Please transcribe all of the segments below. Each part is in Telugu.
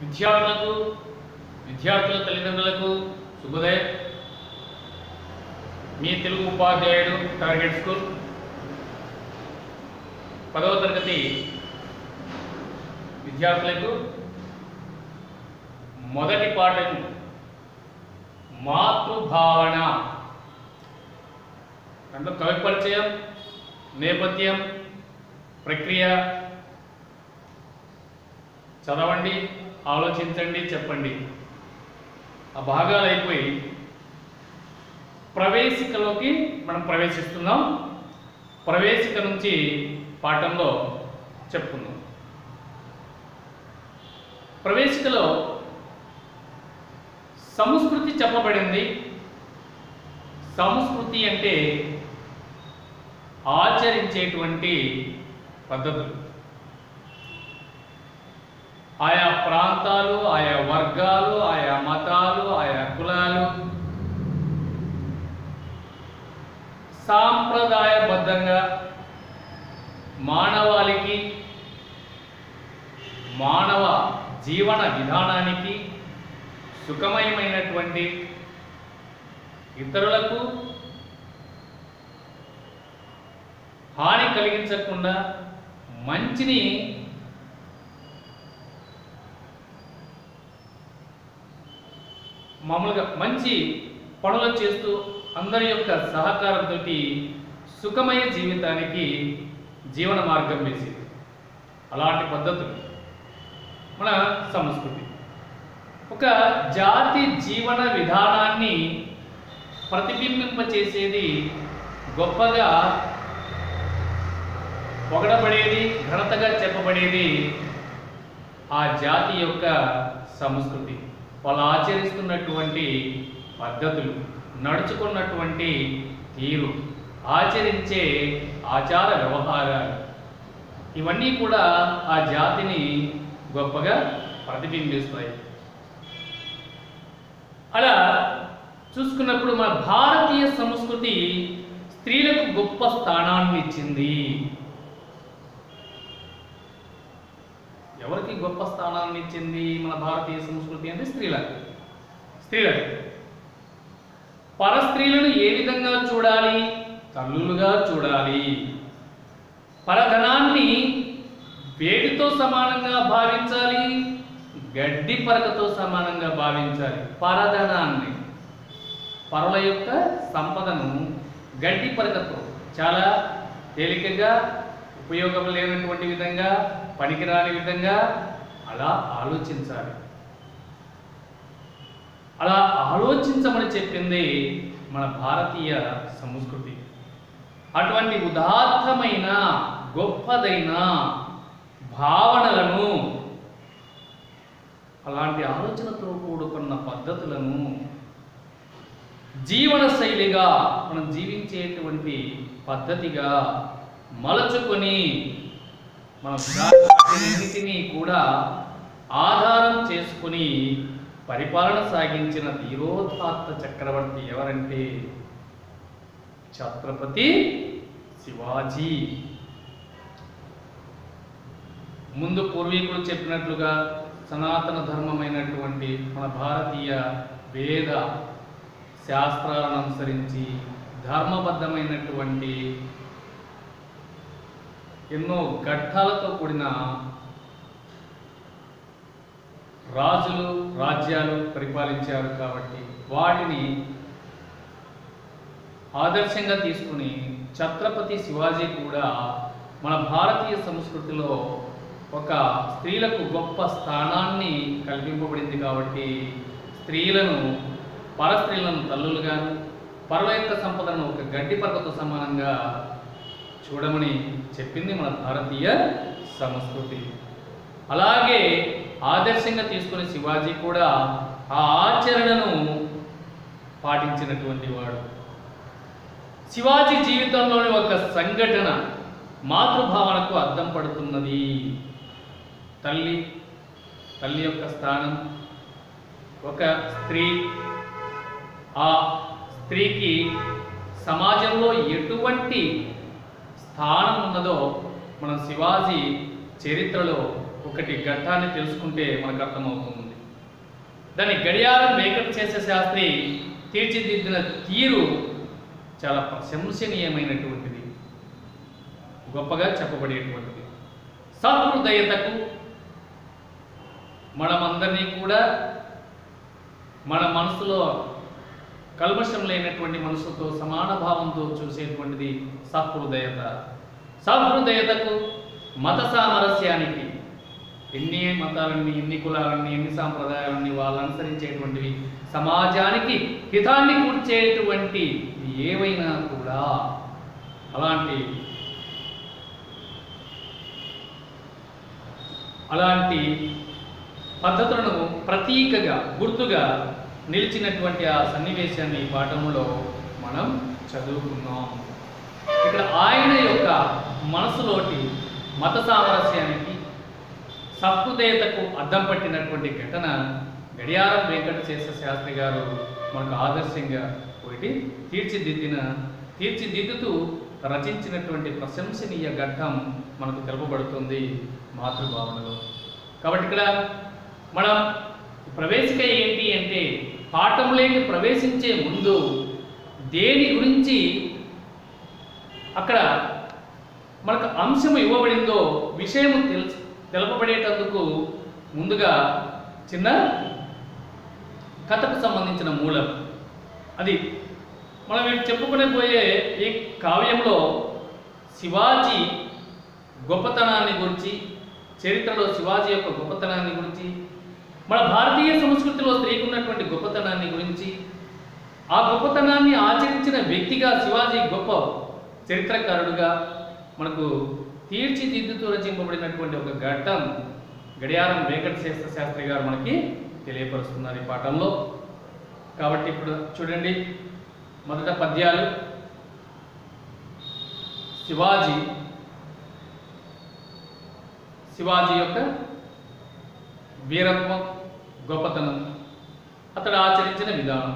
విద్యార్థులకు విద్యార్థుల తల్లిదండ్రులకు శుభోదయం. మీ తెలుగు ఉపాధ్యాయుడు టార్గెట్ స్కూల్ 10వ తరగతి విద్యార్థులకు మొదటి పాఠం మాతృభావన. అంటే కవి పరిచయం, నేపథ్యం, ప్రక్రియ చదవండి, ఆలోచించండి, చెప్పండి. ఆ భాగాలు అయిపోయి ప్రవేశికలోకి మనం ప్రవేశిస్తున్నాం. ప్రవేశిక నుంచి పాఠంలో చెప్పుకుందాం. ప్రవేశికలో సంస్కృతి చెప్పబడింది. సంస్కృతి అంటే ఆచరించేటువంటి పద్ధతులు. ఆయా ప్రాంతాలు, ఆయా వర్గాలు, ఆయా మతాలు, ఆయా కులాలు సాంప్రదాయబద్ధంగా మానవాళికి, మానవ జీవన విధానానికి సుఖమయమైనటువంటి, ఇతరులకు హాని కలిగించకుండా మంచిని మామూలుగా మంచి పనులు చేస్తూ అందరి యొక్క సహకారంతో సుఖమయ జీవితానికి జీవన మార్గం వేసింది. అలాంటి పద్ధతులు మన సంస్కృతి. ఒక జాతి జీవన విధానాన్ని ప్రతిబింబింపచేసేది, గొప్పగా పొగడబడేది, ఘనతగా చెప్పబడేది ఆ జాతి యొక్క సంస్కృతి. వాళ్ళు ఆచరిస్తున్నటువంటి పద్ధతులు, నడుచుకున్నటువంటి తీరు, ఆచరించే ఆచార వ్యవహారాలు, ఇవన్నీ కూడా ఆ జాతిని గొప్పగా ప్రతిబింబిస్తాయి. అలా చూసుకున్నప్పుడు మన భారతీయ సంస్కృతి స్త్రీలకు గొప్ప స్థానాన్ని ఇచ్చింది. ఎవరికి గొప్ప స్థానాన్ని ఇచ్చింది మన భారతీయ సంస్కృతి అంటే స్త్రీలకు. పరస్త్రీలను ఏ విధంగా చూడాలి? తల్లులుగా చూడాలి. పరధనాన్ని వేడితో సమానంగా భావించాలి, గడ్డి పరకతో సమానంగా భావించాలి. పరధనాన్ని, పరుల యొక్క సంపదను గడ్డి పరకతో చాలా తేలికగా, ఉపయోగం లేనటువంటి విధంగా, పనికిరాని విధంగా అలా ఆలోచించాలి. అలా ఆలోచించమని చెప్పింది మన భారతీయ సంస్కృతి. అటువంటి ఉదాత్తమైన, గొప్పదైన భావనలను, అలాంటి ఆలోచనతో కూడుకున్న పద్ధతులను జీవన శైలిగా, మనం జీవించేటువంటి పద్ధతిగా మలచుకొని మన అన్నిటినీ కూడా ఆధారం చేసుకుని పరిపాలన సాగించిన ధీరోదాత్త చక్రవర్తి ఎవరంటే ఛత్రపతి శివాజీ. ముందు పూర్వీకులు చెప్పినట్లుగా సనాతన ధర్మమైనటువంటి మన భారతీయ వేద శాస్త్రాలను అనుసరించి ధర్మబద్ధమైనటువంటి ఎన్నో ఘట్టాలతో కూడిన రాజులు, రాజ్యాలు పరిపాలించారు. కాబట్టి వాటిని ఆదర్శంగా తీసుకుని ఛత్రపతి శివాజీ కూడా మన భారతీయ సంస్కృతిలో ఒక స్త్రీలకు గొప్ప స్థానాన్ని కల్పింపబడింది. కాబట్టి స్త్రీలను, పరస్త్రీలను తల్లులుగాను, పరుల యొక్క సంపదను ఒక గడ్డి పరకతో సమానంగా చూడమని చెప్పింది మన భారతీయ సంస్కృతి. అలాగే ఆదర్శంగా తీసుకునే శివాజీ కూడా ఆ ఆచరణను పాటించినటువంటి వాడు. శివాజీ జీవితంలోని ఒక సంఘటన మాతృభావనకు అద్దం పడుతున్నది. తల్లి యొక్క స్థానం, ఒక స్త్రీ, ఆ స్త్రీకి సమాజంలో ఎటువంటి స్థానం ఉన్నదో మనం శివాజీ చరిత్రలో ఒకటి ఘట్టాన్ని తెలుసుకుంటే మనకు అర్థమవుతుంది. దాన్ని గడియారం వెంకటశేష శాస్త్రి తీర్చిదిద్దిన తీరు చాలా ప్రశంసనీయమైనటువంటిది, గొప్పగా చెప్పబడేటువంటిది. సహృదయతకు మనమందరినీ కూడా మన మనసులో కల్మషం లేనటువంటి మనసుతో సమాన భావంతో చూసేటువంటిది సహృదయత. సహృదయతకు మత సామరస్యానికి ఎన్ని మతాలన్నీ, ఎన్ని కులాలన్నీ, ఎన్ని సాంప్రదాయాలన్నీ వాళ్ళు అనుసరించేటువంటివి సమాజానికి హితాన్ని కూర్చేటువంటి ఏవైనా కూడా అలాంటి పద్ధతులను ప్రతీకగా, గుర్తుగా నిలిచినటువంటి ఆ సన్నివేశాన్ని ఈ పాఠంలో మనం చదువుకున్నాం. ఇక్కడ ఆయన యొక్క మనసులోటి మత సామరస్యానికి, సహృదయతకు అద్దం పట్టినటువంటి ఘటన గడియారం వెంకటశేష శాస్త్రి గారు మనకు ఆదర్శంగా ఒకటి తీర్చిదిద్దుతూ రచించినటువంటి ప్రశంసనీయ ఘట్టం మనకు తెలుపబడుతుంది మాతృభావనలో. కాబట్టి ఇక్కడ మనం ప్రవేశిక ఏంటి అంటే, పాఠంలోకి ప్రవేశించే ముందు దేని గురించి అక్కడ మనకు అంశం ఇవ్వబడిందో విషయం తెలపబడేటందుకు ముందుగా చిన్న కథకు సంబంధించిన మూలం అది. మనం వీళ్ళు చెప్పుకునే పోయే ఈ కావ్యంలో శివాజీ గొప్పతనాన్ని గురించి, చరిత్రలో శివాజీ యొక్క గొప్పతనాన్ని గురించి, మన భారతీయ సంస్కృతిలో స్త్రీకి ఉన్నటువంటి గొప్పతనాన్ని గురించి, ఆ గొప్పతనాన్ని ఆచరించిన వ్యక్తిగా శివాజీ గొప్ప చరిత్రకారుడుగా మనకు తీర్చిదిద్దుతూ రచింపబడినటువంటి ఒక ఘట్టం గడియారం వెంకటశేష శాస్త్రి గారు మనకి తెలియపరుస్తున్నారు ఈ పాఠంలో. కాబట్టి ఇప్పుడు చూడండి, మొదట పద్యాలు. శివాజీ యొక్క వీరత్వం, గొప్పతనం, అతడు ఆచరించిన విధానం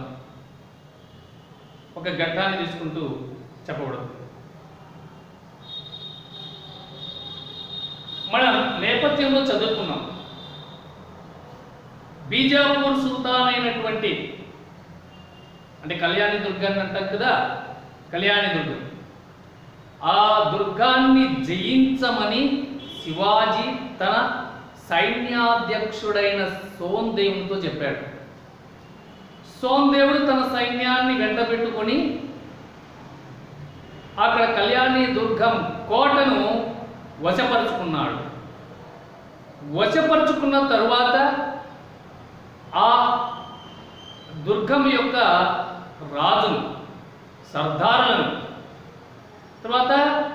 ఒక ఘట్టాన్ని తీసుకుంటూ చెప్పబడుతుంది. మనం నేపథ్యంలో చదువుకున్నాం, బీజాపూర్ సుల్తాన్ అయినటువంటి, అంటే కళ్యాణి దుర్గాన్ని అంటారు కదా, కళ్యాణి దుర్గం, ఆ దుర్గాన్ని జయించమని శివాజీ తన సైన్యాధ్యక్షుడైన సోందేవునితో చెప్పాడు. సోందేవుడు తన సైన్యాన్ని వెంటబెట్టుకొని అక్కడ కళ్యాణి దుర్గం కోటను వశపరుచుకున్నాడు. వశపరుచుకున్న తరువాత ఆ దుర్గం యొక్క రాజును, సర్దారులను, తర్వాత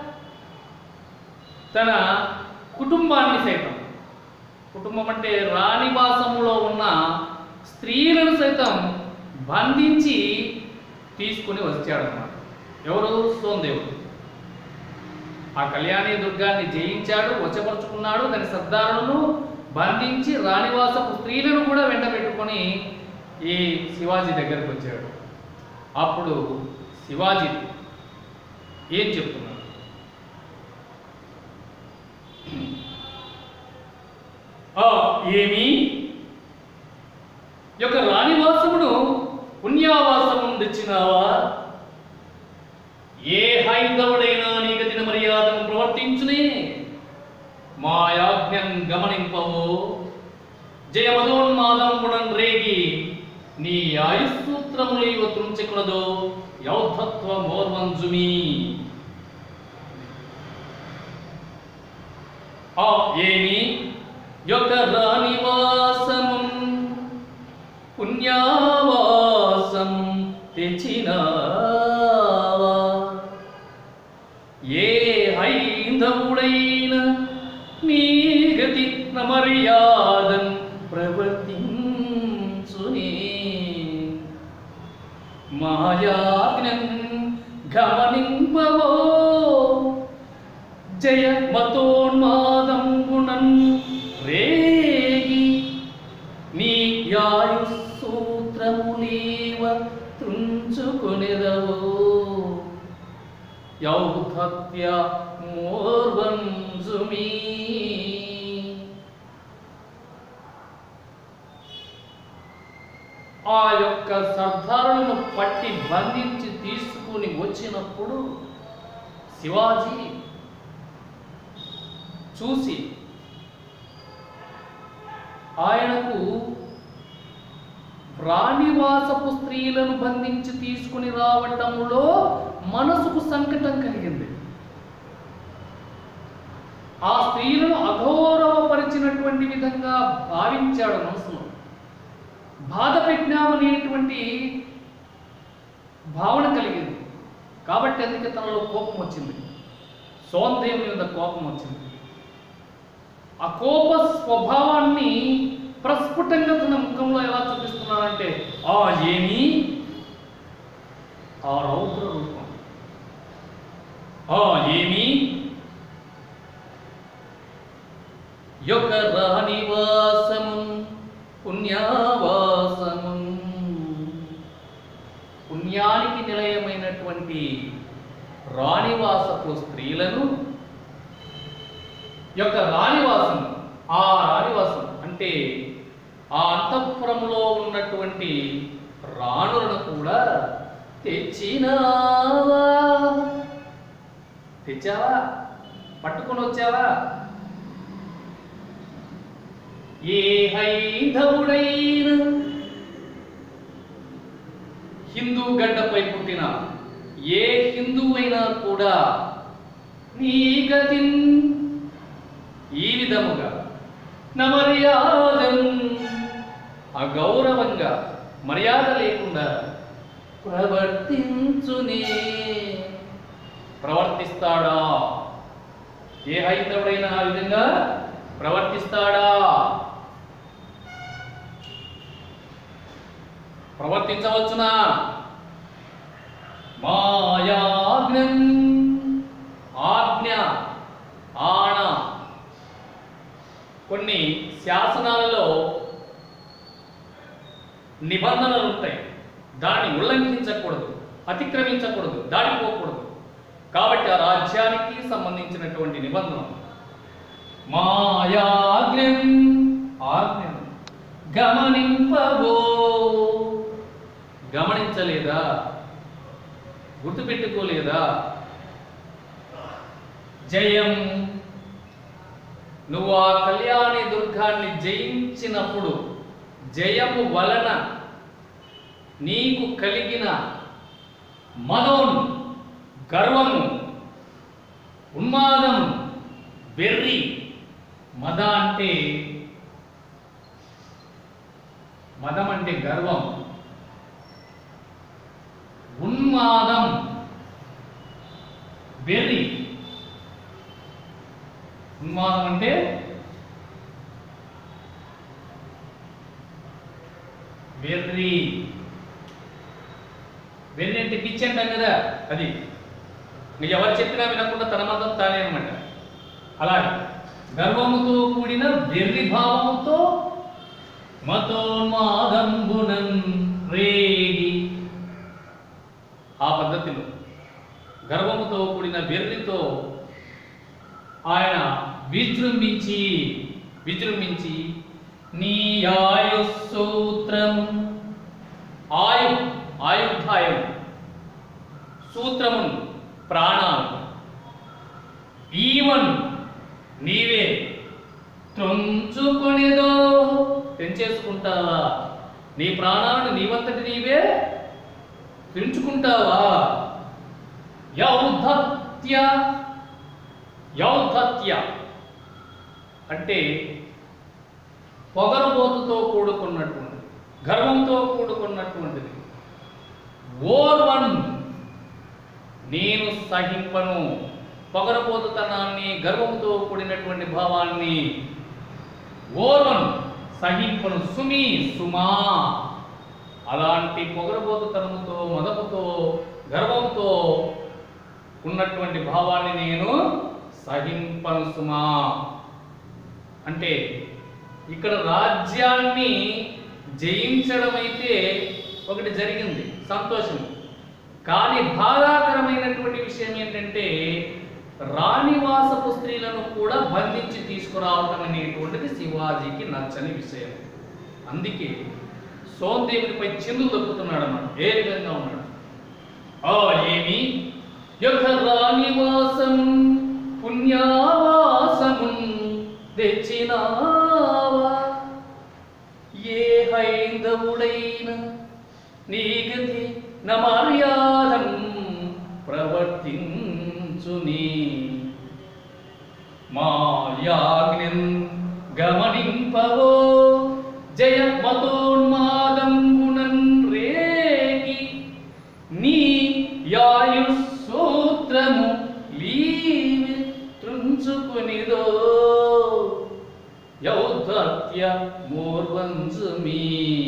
తన కుటుంబాన్ని సైతం, కుటుంబం అంటే రాణివాసములో ఉన్న స్త్రీలను సైతం బంధించి తీసుకుని వచ్చాడన్నమాట. ఎవరు? సోందేవుడు. ఆ కళ్యాణి దుర్గాన్ని జయించాడు, వశపరుచుకున్నాడు, దాని సర్దారులను బంధించి రాణివాసపు స్త్రీలను కూడా వెంట పెట్టుకొని ఈ శివాజీ దగ్గరకు వచ్చాడు. అప్పుడు శివాజీ ఏం చెప్తున్నాడు? ఏమి యొక్క రాణివాసమును పుణ్యావాసము తెచ్చినావా? ఏ హైందవుడైనా నీ గతిన మర్యాదను ప్రవర్తించునే, మాయాజ్ఞం గమనింపవో, జయమదోన్మాదంబుడం రేగి నీ ఆయుస్సూత్రములు తుంచకునదో యౌధత్వమోర్వంజుమి. ఏమి యొక్క రాణివాసము పుణ్యావాసం తెచ్చినావా? ఏ హైందవుడైన నీ గతి మర్యాదన్ ప్రవర్తించునే, మాయాజ్ఞం గమనింపవో, జయ మతోన్మాదం గుణం రేగి నీ ఆయుస్సూత్రములీవ తుంచుకొనెదవో యౌధత్య మోర్వంజుమి. బంధించి తీసుకుని వచ్చినప్పుడు శివాజీ చూసి ఆయనకు రాణివాసపు స్త్రీలను బంధించి తీసుకుని రావటంలో మనసుకు సంకటం కలిగింది. ఆ స్త్రీలను అగౌరవపరిచినటువంటి విధంగా భావించాడు. మనసులో బాధ పెట్టినామనేటువంటి భావన కలిగింది. కాబట్టి అందుకే తనలో కోపం వచ్చింది. సోందేవుని మీద కోపం వచ్చింది. ఆ కోప స్వభావాన్ని ప్రస్ఫుటంగా తన ముఖంలో ఎలా చూపిస్తున్నారంటే ఏమి ఆ రౌద్ర రూపం, ఏమి యొక్క రాణివాసము పుణ్యవాసము, పుణ్యానికి నిలయమైనటువంటి రాణివాసపు స్త్రీలను యొక్క రాణివాసం, ఆ రాణివాసం అంటే ఆ అంతఃపురంలో ఉన్నటువంటి రాణులను కూడా తెచ్చావా, పట్టుకొని వచ్చావా? ఏ హైందవుడైన హిందూ గడ్డపై పుట్టిన ఏ హిందువైనా కూడా నీ గతి ఈ విధముగా నమర్యాదం అగౌరవంగా మర్యాద లేకుండా ప్రవర్తిస్తాడా? ఏ హైందవుడైనా ఆ విధంగా ప్రవర్తిస్తాడా? ప్రవర్తించవచ్చునా? మాయాజ్ఞం, ఆజ్ఞ, ఆణ. కొన్ని శాసనాలలో నిబంధనలు ఉంటాయి. దాన్ని ఉల్లంఘించకూడదు, అతిక్రమించకూడదు, దాటిపోకూడదు. కాబట్టి ఆ రాజ్యానికి సంబంధించినటువంటి నిబంధన మాయాజ్ఞం, ఆజ్ఞ గమనింపవో, గమనించలేదా? గుర్తుపెట్టుకోలేదా? జయం, నువ్వు ఆ కళ్యాణి దుర్గాన్ని జయించినప్పుడు జయము వలన నీకు కలిగిన మదం, గర్వము, ఉన్మాదం, వెర్రి. మదం అంటే గర్వం, ఉన్మాదం వెర్రి. ఉన్మాదం అంటే వెర్రి. వెర్రి అంటే పిచ్చి అంటాం కదా, అది నీకు ఎవరు చెప్పినా వినకుండా తన మతం తానే అనమాట. అలాగే గర్వముతో కూడిన వెర్రి భావముతో మతోన్మాదంబునం రేగి, ఆ పద్ధతిలో గర్వముతో కూడిన వెర్రితో ఆయన విజృంభించి నీ ఆయుసూత్రం, ఆయుర్ధాయం, సూత్రమును, ప్రాణాలు, ఈవన్ నీవే త్రుంచుకొనిదో, తెంచేసుకుంటావా? నీ ప్రాణాలను నీవంతటి నీవే పెంచుకుంటావా? యౌద్ధత్య అంటే పొగరబోతుతో కూడుకున్నటువంటిది, గర్వంతో కూడుకున్నటువంటిది. ఓర్వన్, నేను సహింపను. పొగరబోతుతనాన్ని, గర్వంతో కూడినటువంటి భావాన్ని ఓర్వన్, సహింపను. సుమి, సుమా, అలాంటి పొగరబోతుతనముతో, మదముతో, గర్వంతో ఉన్నటువంటి భావాన్ని నేను సహింపను సుమా. అంటే ఇక్కడ రాజ్యాన్ని జయించడం అయితే ఒకటి జరిగింది, సంతోషం. కానీ బాధాకరమైనటువంటి విషయం ఏంటంటే రాణివాసపు స్త్రీలను కూడా బంధించి తీసుకురావటం అనేటువంటిది శివాజీకి నచ్చని విషయం. అందుకే సోందేవునిపై చిందులు దొక్కుతున్నాడు అన్నమాట. ఏ విధంగా ఉన్నాడు? ఆ ఏమి యొక్క రానివాసం పుణ్యావాసమున్ తెచ్చినావా, ఏ హైందవుడైన నీ గతి నమర్యాదం ప్రవర్తించుని, మాయాగ్నిన్ గమనింపవో జయ మతోన్మాదంబునన్ రేగి, నీ యాయుసూత్రము లీవి త్రుంచుకునిదో యౌద్ధత్య మూర్వంజుమీ.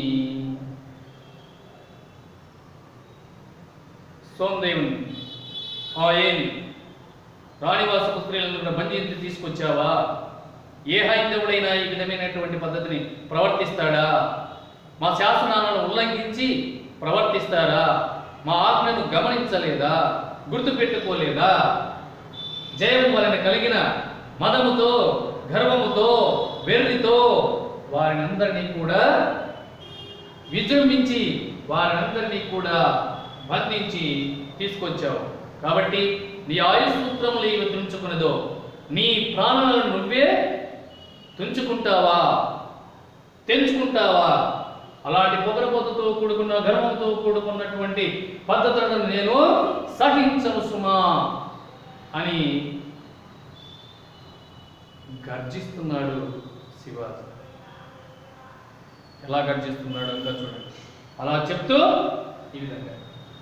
సోమదేవుని ఏమి రాణివాసపు స్త్రీలను బంధించి తీసుకొచ్చావా, ఏ హైందవుడైనా ఈ విధమైనటువంటి పద్ధతిని ప్రవర్తిస్తాడా, మా శాసనాలను ఉల్లంఘించి ప్రవర్తిస్తారా, మా ఆజ్ఞను గమనించలేదా, గుర్తుపెట్టుకోలేదా, జయం వలన కలిగిన మదముతో గర్వముతో వెర్రితో వారినందరినీ కూడా విజృంభించి వారినందరినీ కూడా బంధించి తీసుకొచ్చావు. కాబట్టి నీ ఆయుసూత్రములు ఇవి తుంచుకున్నదో, నీ ప్రాణాలను నువ్వే తుంచుకుంటావా, తెంచుకుంటావా? అలాంటి పొగరబోతుతో కూడుకున్న గర్వంతో కూడుకున్నటువంటి పద్ధతులను నేను సహించను సుమా అని గర్జిస్తున్నాడు శివాజీ. ఎలా గర్జిస్తున్నాడు అంతా చూడండి. అలా చెప్తూ ఈ విధంగా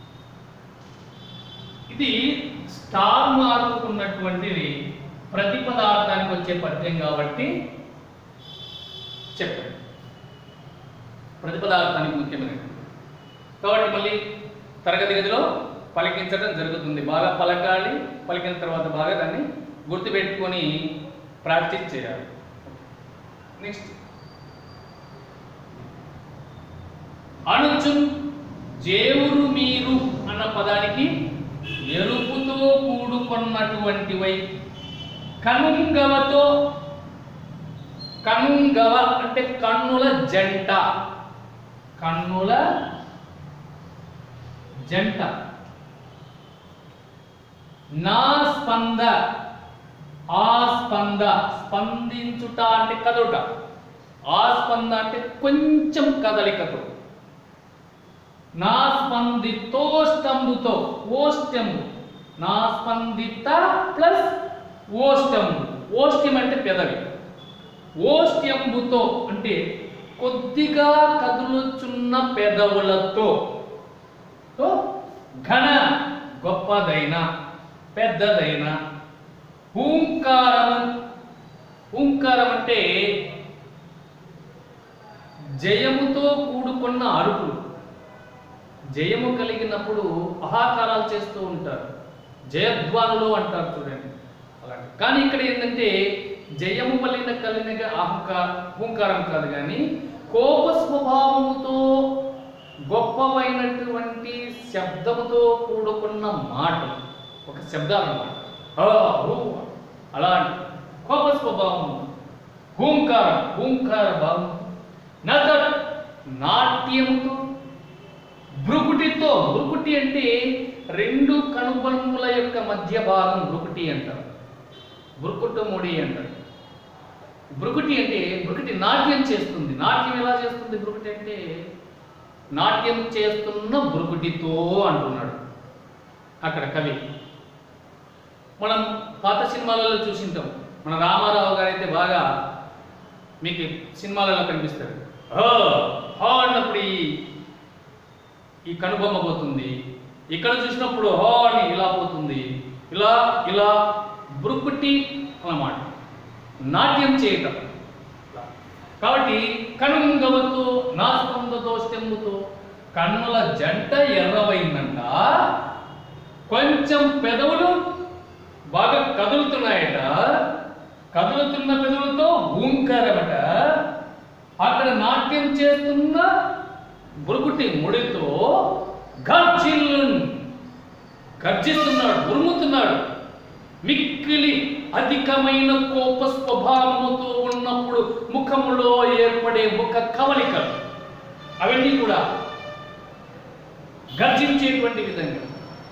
ఇది స్టార్ మార్కున్నటువంటిది ప్రతిపదార్థానికి వచ్చే పద్యం కాబట్టి చెప్పండి. ప్రతిపదార్థానికి ముఖ్యమైనది కాబట్టి మళ్ళీ తరగతి గదిలో పలికించడం జరుగుతుంది. బాగా పలకాలి, పలికిన తర్వాత బాగా దాన్ని గుర్తుపెట్టుకొని ప్రాక్టీస్ చేయాలి. నెక్స్ట్ అణుచు జేవురు మీరు అన్న పదానికి ఎరుపుతో కూడుకున్నటువంటివై కనుంగవతో, కనుంగవ అంటే కన్నుల జంట, కన్నుల జంట. నా స్పంద, ఆ స్పంద, స్పందించుట అంటే కదుట, ఆ స్పంద అంటే కొంచెం కదలికతో, నా స్పందితోష్టంబుతో, ఓష్టము, నా స్పందిత ప్లస్ ఓష్టము, ఓష్ట్యం అంటే పెదవి, ఓష్ట్యంబుతో అంటే కొద్దిగా కదులుచున్న పెదవులతో, ఘన గొప్పదైన పెద్దదైన, హూంకారం, హూంకారం అంటే జయముతో కూడుకున్న అరుపులు. జయము కలిగినప్పుడు అహాకారాలు చేస్తూ ఉంటారు, జయధ్వానులు అంటారు చూడండి అలాంటి. కానీ ఇక్కడ ఏంటంటే జయము వలన కలిగిన హూంకారం కాదు, కానీ కోప స్వభావముతో గొప్పవైనటువంటి శబ్దముతో కూడుకున్న మాట, ఒక శబ్దాలు అన్నమాట. అలాంటి కోప స్వభావము, హూంకారం, హూంకార భావం, నత నాట్యముతో, భృకుటితో, భృకుటి అంటే రెండు కనుబొమ్మల యొక్క మధ్య భాగం భృకుటి అంటారు, భృకుటు ముడి అంటారు. భృకుటి అంటే భృకుటి నాట్యం చేస్తుంది. నాట్యం ఎలా చేస్తుంది భృకుటి అంటే నాట్యం చేస్తున్న భృకుటితో అంటున్నాడు అక్కడ కవి. మనం పాత సినిమాలలో చూసింటాం. మన రామారావు గారు అయితే బాగా మీకు సినిమాలలో కనిపిస్తారు. హో అన్నప్పుడు ఈ కనుబొమ్మ పోతుంది, ఇక్కడ చూసినప్పుడు హో అని ఇలా పోతుంది, ఇలా ఇలా భృకుటి అన్నమాట, నాట్యం చేయటం. కాబట్టి కనుంగవతో, నాస్పందతో, స్టెమ్ముతో కన్నుల జంట ఎర్రవైందంట, కొంచెం పెదవులు బాగా కదులుతున్నాయట, కదులుతున్న పెదవులతో హూంకారమట, అక్కడ నాట్యం చేస్తున్న భృకుటి ముడితో గర్జిల్లున్, గర్జిస్తున్నాడు, ఉరుముతున్నాడు. మిక్కిలి అధికమైన కోప స్వభావముతో ఉన్నప్పుడు ముఖములో ఏర్పడే ముఖ కవలికలు అవన్నీ కూడా గర్జించేటువంటి విధంగా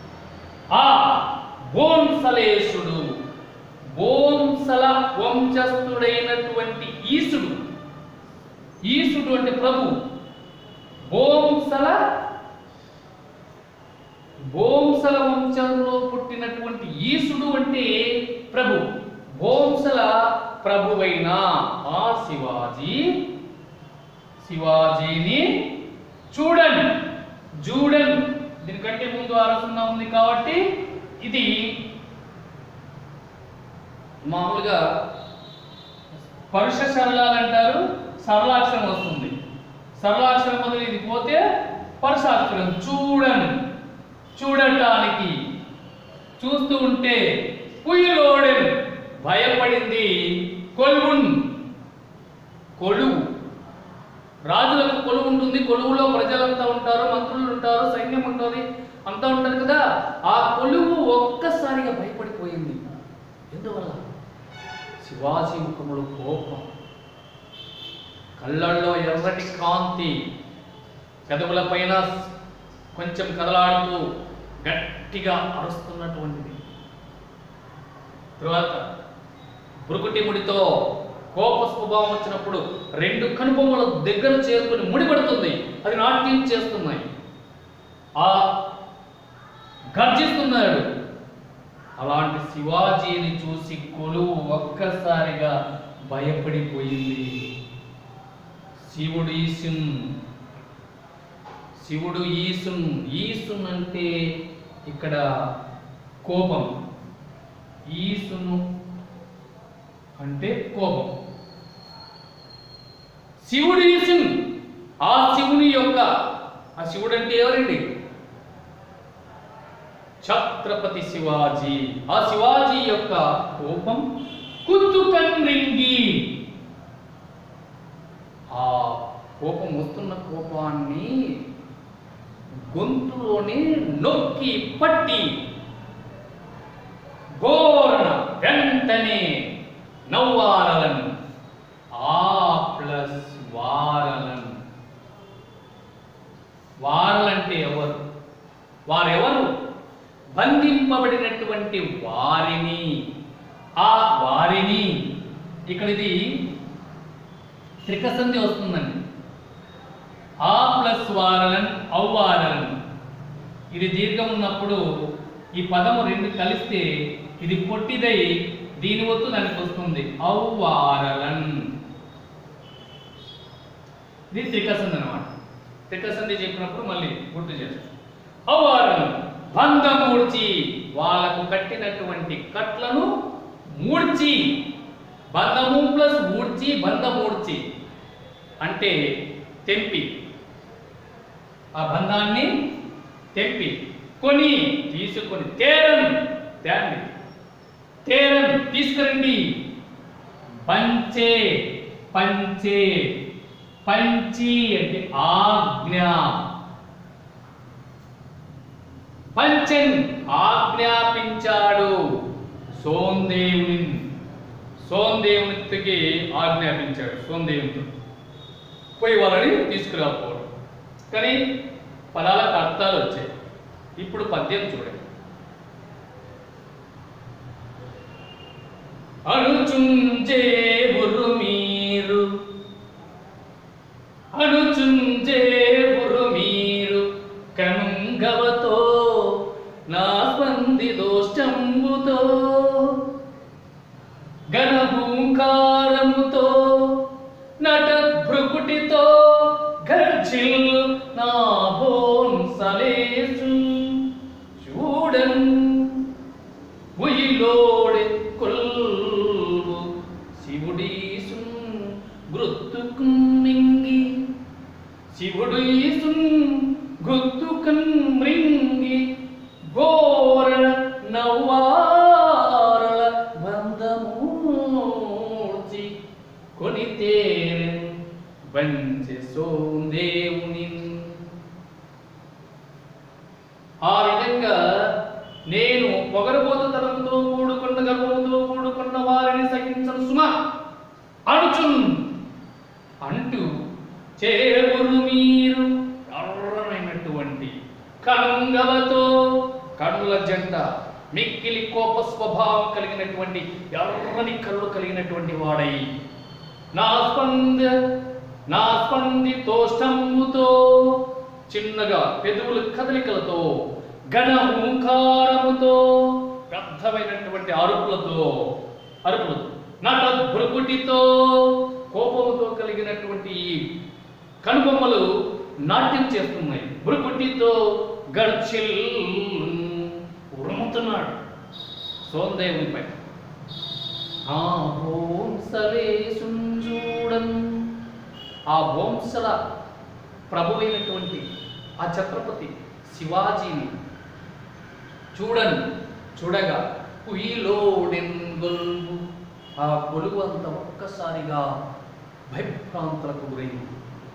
ఆ భోంసలేశుడు, భోంసల వంశస్థుడైనటువంటి ఈసుడు. ఈసుడు అంటే ప్రభు. భోంసల వంశంలో పుట్టినటువంటి ఈసుడు అంటే ప్రభు. భోంసల ప్రభువైన ఆ శివాజీని జూడన్ దీనికంటే ముందు ఆలోచన ఉంది కాబట్టి ఇది మామూలుగా పరుష సరళాలు అంటారు. సరళాక్షరం వస్తుంది. సరళాక్షరం మొదలు ఇది పోతే పరుషాక్షరం. చూడటానికి, చూస్తూ ఉంటే పుయ్యలోడెన్ భయపడింది. కొలువు, రాజులకు కొలువు ఉంటుంది. కొలువులో ప్రజలంతా ఉంటారు, మంత్రులు ఉంటారు, సైన్యం ఉంటుంది, అంతా ఉంటుంది కదా. ఆ కొలువు ఒక్కసారిగా భయపడిపోయింది. ఎందువల్ల? శివాజీ ముఖములో కోపం, కళ్ళల్లో ఎర్రటి కాంతి, పెదవుల పైన కొంచెం కదలాడుతూ గట్టిగా అరుస్తున్నటువంటిది. తరువాత బురుకుటి ముడితో కోప స్వభావం వచ్చినప్పుడు రెండు కనుబొమ్మల దగ్గర చేరుకుని ముడిపడుతుంది. అది నాట్యం చేస్తున్నాయి, ఆ గర్జిస్తున్నాడు. అలాంటి శివాజీని చూసి కొలువు ఒక్కసారిగా భయపడిపోయింది. శివుడు ఈసున్ అంటే ఇక్కడ కోపం. ఈసును అంటే కోపం. శివుడు ఈసున్, ఆ శివుని యొక్క, ఆ శివుడు అంటే ఎవరండి? ఛత్రపతి శివాజీ. ఆ శివాజీ యొక్క కోపం కుతుకన్రింగి. ఆ కోపం వస్తున్న కోపాన్ని గొంతులోనే నొక్కి పట్టి ఘోరణ వెంటనే నవ్వారలను, ఆ ప్లస్ వారలను. వారలంటే ఎవరు? వారెవరు? బంధింపబడినటువంటి వారిని. ఆ వారిని ఇక్కడ ఇది త్రికసంధి వస్తుందండి. ఆ ప్లస్ వారలన్ ఔవారలన్. ఇది దీర్ఘం ఉన్నప్పుడు ఈ పదము రెండు కలిస్తే ఇది పొట్టిదై దీని ఒత్తు దానికి వస్తుంది. ఔవారలన్. ఇది త్రికసంధి అన్నమాట. త్రికసంధి చెప్పినప్పుడు మళ్ళీ గుర్తు చేస్తాం. ఔవారలన్ బంధమూడ్చి, వాళ్ళకు కట్టినటువంటి కట్లను మూడ్చి. బంధము ప్లస్ మూడ్చి, బంధమూడ్చి అంటే తెంపి, ఆ బంధాన్ని తెంపి, తీసుకొని తేరం తీసుకురండి. పంచి అంటే ఆజ్ఞ. పంచన్ ఆజ్ఞాపించాడు. సోందేవునికి ఆజ్ఞాపించాడు. సోందేవునితో పోయి వాళ్ళని తీసుకురాకపోవడం. కానీ పదాలకు అర్థాలు వచ్చాయి. ఇప్పుడు పద్యం చూడండి. అనుచుంజే మీరు కనుంగవతో నా స్పంది దోష్టంబుతో ఘనభూంకారముతో నటభృకుటితో గర్జిల్లు నా భోంసలేసు చూడన్ ఉయిలోడే కొల్వు శివుడీసు గుర్తుకున్నింగి. శివుడీసు గుర్తుకన్రింగి ఘోర నవ్వారల బంధమూర్చి కొనితేరెన్ వంచె సోందేవుని. ఆ విధంగా నేను పొగరబోతుతనంతో కూడుకున్న గర్వంతో కూడుకున్న వారిని సహించను సుమా అనుచున్ అంటూ చేరురు మీరు ఎర్రమైనటువంటి కలంగవతో కన్నుల జంట, మిక్కిలి కోప స్వభావం కలిగినటువంటి ఎర్రని కళ్ళు కలిగినటువంటి వాడై నా స్పందితోష్టంబుతో, చిన్నగా పెదవుల కదలికలతో, ఘన హుంకారముతో, పెద్దమైనటువంటి అరుపులతో నట భృకుటితో, కోపముతో కలిగినటువంటి కనుబొమ్మలు నాట్యం చేస్తున్నాయి. భృకుటితో గర్చిల్ ఉరుముతున్నాడు సోందేవునిపై. ఆ భోంసల ప్రభువైనటువంటి ఆ ఛత్రపతి శివాజీని చూడగా కుయిలోడెంగొల్గు, ఆ కొలువు అంత ఒక్కసారిగా భయభ్రాంతులకు గురైంది.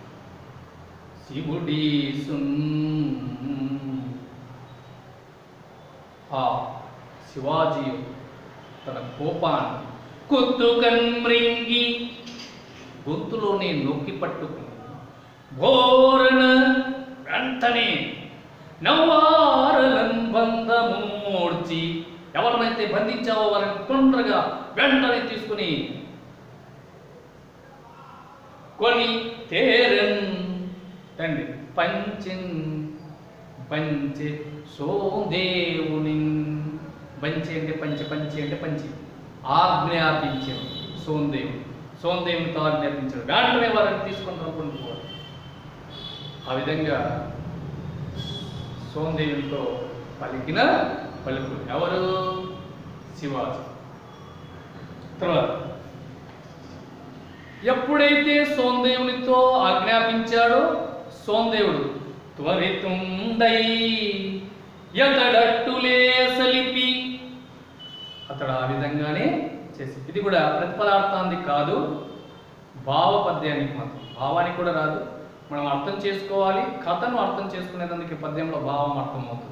ఆ శివాజీ తన కోపాన్ని కుత్తుకన్మృంగి గొంతులోనే నొక్కి పట్టుకుని ఘోరణ వెంటనే నవ్వారలన్ బంధమూర్చి, ఎవరినైతే బంధించావో వారిని తొందరగా వెంటనే తీసుకుని కొని తేరన్ తండ్రి పంచె సోందేవుని, పంచె అంటే పంచి ఆజ్ఞాపించాడు సోందేవునితో ఆజ్ఞాపించాడు. వెంటనే వారిని తీసుకొని అనుకుంటున్నారు. ఆ విధంగా సోందేవునితో పలికిన పలుకులు ఎవరు? శివాజీ. తర్వాత ఎప్పుడైతే సోందేవునితో ఆజ్ఞాపించాడో సోందేవుడు త్వరితుండై ఎతడట్టులే సలిపి, అతడు ఆ విధంగానే చేసి, ఇది కూడా ప్రతిఫలార్థానికి కాదు, భావపద్యానికి మాత్రం. భావానికి కూడా రాదు, మనం అర్థం చేసుకోవాలి. కథను అర్థం చేసుకునేందుకు పద్యంలో భావం అర్థమవుతుంది.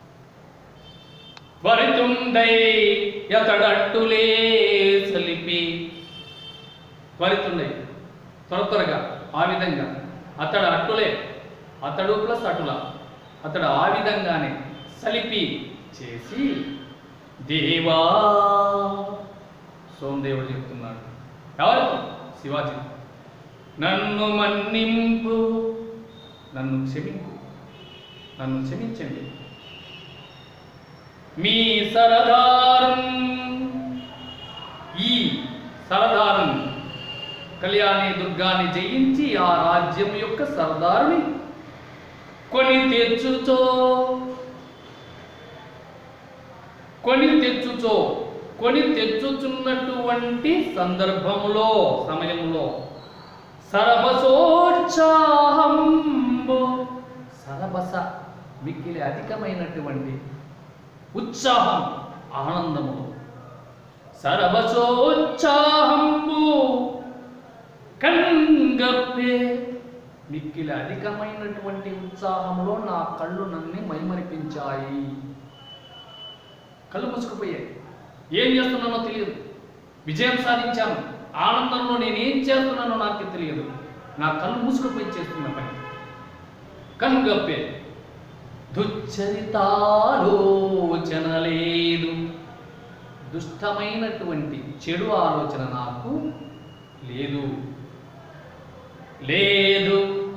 త్వరితుండై ఎతడట్టులే సలిపి, త్వరితుండై త్వరగా, ఆ విధంగా అతడు అట్టులే, అతడు ప్లస్ అటుల, అతడు ఆ విధంగానే సలిపి చేసి, దేవా సోమదేవుడు చెప్తున్నాడు ఎవరితో? శివాజీ. నన్ను మన్నింపు, నన్ను క్షమించండి. మీ సరదారం, ఈ సరదారం కళ్యాణి దుర్గాన్ని జయించి ఆ రాజ్యం యొక్క సర్దారుని కొని తెచ్చుచున్నటువంటి సందర్భములో, సమయంలో సరబసోత్సాహంబు, సరబస మిక్కిలి అధికమైనటువంటి ఉత్సాహం, ఆనందములో, సరబసోత్సాహంబు కంగప్పే, మిక్కిలి అధికమైనటువంటి ఉత్సాహంలో నా కళ్ళు నన్ను మైమరిపించాయి. కళ్ళు మూసుకుపోయాయి. ఏం చేస్తున్నానో తెలియదు. విజయం సాధించాను, ఆనందంలో నేనేం చేస్తున్నానో నాకు తెలియదు. నా కళ్ళు మూసుకుపోయి చేస్తున్న పని. కనుగప్పే దుశ్చరితాలోచన లేదు, దుష్టమైనటువంటి చెడు ఆలోచన నాకు లేదు.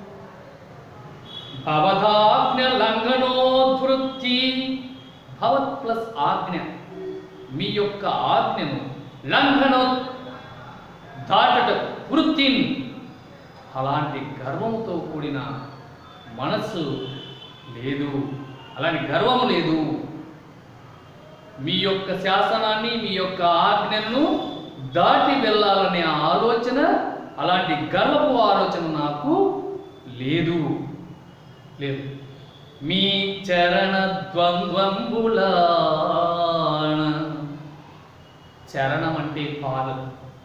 భవదాజ్ఞ లంఘనోద్వృత్తి, భవత్ ప్లస్ ఆజ్ఞ, మీ యొక్క ఆజ్ఞను లంఘనో దాటట, వృత్తిని, అలాంటి గర్వముతో కూడిన మనస్సు లేదు, అలాంటి గర్వం లేదు. మీ యొక్క శాసనాన్ని, మీ యొక్క ఆజ్ఞను దాటి వెళ్ళాలనే ఆలోచన, అలాంటి గర్వపు ఆలోచన నాకు లేదు. మీ చరణ ద్వంద్వంబులాన, చరణం అంటే పాదం,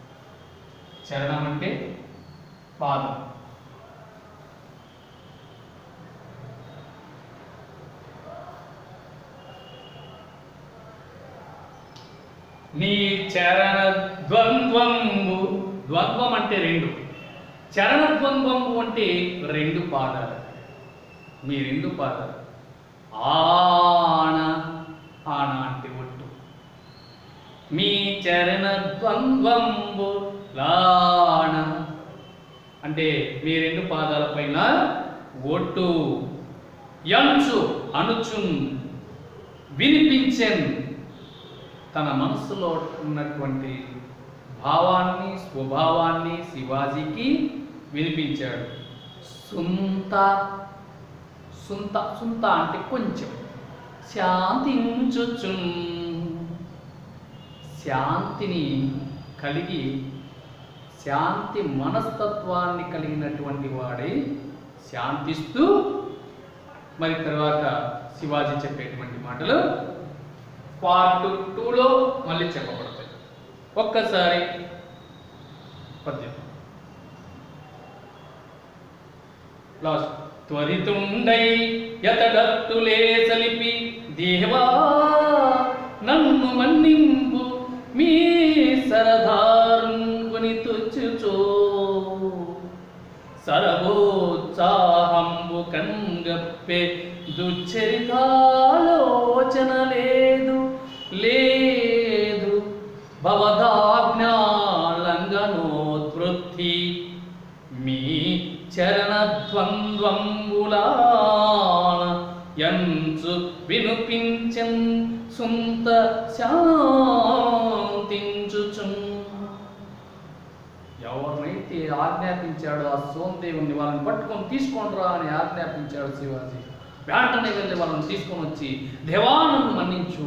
నీ చరణ ద్వంద్వంబు, ద్వంద్వం అంటే రెండు, చరణ ద్వంద్వంబు అంటే రెండు పాదాలు, మీ రెండు పాదాలు. ఆన ఆనాటి ఒట్టు మీ చరణ ద్వంద్వంబు లాణ అంటే మీ రెండు పాదాలపైన ఒట్టు యంచు అనుచున్ వినిపించెన్ తన మనసులో ఉన్నటువంటి భావాన్ని స్వభావాన్ని శివాజీకి వినిపించాడు. సుంత సుంత సుంత అంటే కొంచెం శాంతించుచున్ శాంతిని కలిగి శాంతి మనస్తత్వాన్ని కలిగినటువంటి వాడై శాంతిస్తూ మరి తర్వాత శివాజీ చెప్పేటువంటి మాటలు పార్ట్ 2లో మళ్ళీ చెప్పబడతాయి. ఒక్కసారి పద్యం లాస్ట్ త్వరితుండై యతడత్తులే సలిపి దేవా నన్ను మన్నింపు మీ సరదారుని తుచ్చుచో సరవోత్సాహంబు కంగప్పే దుశ్చరితాలోచన లేదు లేదు భవదాజ్ఞాలంఘనోత్వృత్తి మీ చరణద్వంద్వంబులాన యంచు వినుపించన్ సుంత శాంతించుచున్ ఎవరినైతే ఆజ్ఞాపించాడో ఆ సోమదేవుని వాళ్ళని పట్టుకొని తీసుకోండిరా అని ఆజ్ఞాపించాడు శివాజీ. వెంటనే వెళ్ళి వాళ్ళని తీసుకొని వచ్చి దేవా నన్ను మన్నించు,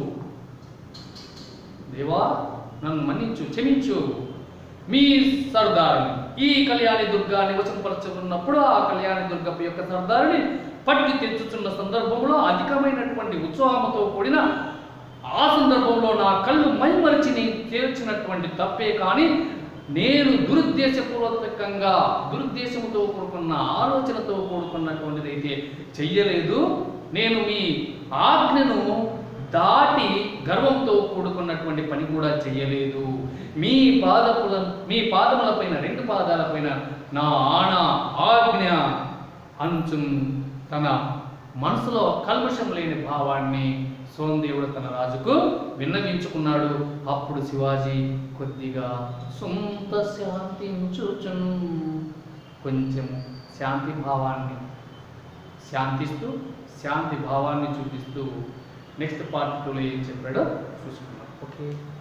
దేవా నన్ను మన్నించు, క్షమించు, మీ సర్దారుని ఈ కళ్యాణి దుర్గాన్ని వశంపరచుకున్నప్పుడు ఆ కళ్యాణి దుర్గ యొక్క సర్దారుని పట్టి తెచ్చుచున్న సందర్భంలో అధికమైనటువంటి ఉత్సాహంతో కూడిన ఆ సందర్భంలో నా కళ్ళు మైమరిచి నేను చేర్చినటువంటి తప్పే కానీ నేను దురుద్దేశపూర్వకంగా దురుద్దేశంతో కూడుకున్న ఆలోచనతో కూడుకున్నటువంటిది అయితే చెయ్యలేదు. నేను మీ ఆజ్ఞను దాటి గర్వంతో కూడుకున్నటువంటి పని కూడా చెయ్యలేదు. మీ పాదములపైన రెండు పాదాలపైన నా ఆజ్ఞ అంచున్ తన మనసులో కల్మషం లేని భావాన్ని సోమదేవుడు తన రాజుకు విన్నవించుకున్నాడు. అప్పుడు శివాజీ కొద్దిగా సొంత శాంతించుచున్ కొంచెం శాంతి భావాన్ని శాంతిస్తూ శాంతి భావాన్ని చూపిస్తూ నెక్స్ట్ పార్ట్ 2లో ఏం చెప్పాడో చూసుకున్నాం. ఓకే.